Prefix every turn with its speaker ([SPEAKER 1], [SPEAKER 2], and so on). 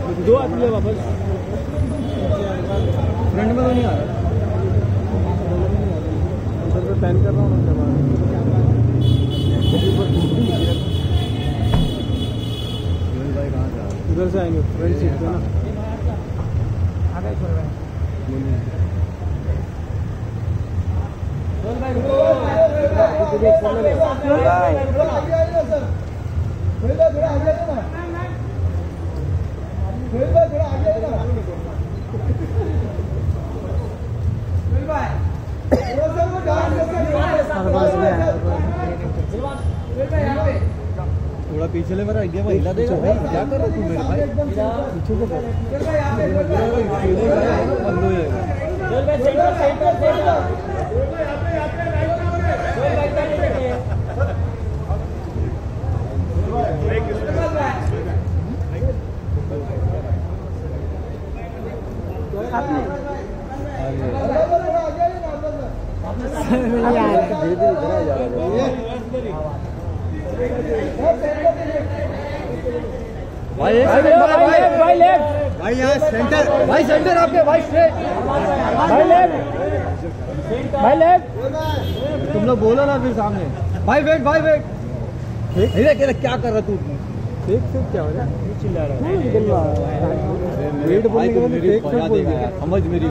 [SPEAKER 1] दो आदमी है वापस फ्रंट में तो नहीं आ रहा उधर पे पैन कर रहा हूँ उनके बाद उधर से आएंगे फ्रंट सीट पे ना थोड़ा पीछे ले मेरा आइडिया हिला देगा भाई क्या कर रहा तू मेरे भाई पीछे से बंद हो जाएगा भाई यहाँ सेंटर भाई सेंटर आपके भाई स्ट्रेट भाई लेफ्ट तुम लोग बोलो ना फिर सामने भाई वेट क्या कर रहा तू फेक क्या हो रहा है चिल्ला रहा है वेट बोलने के बाद फेक समझ मेरी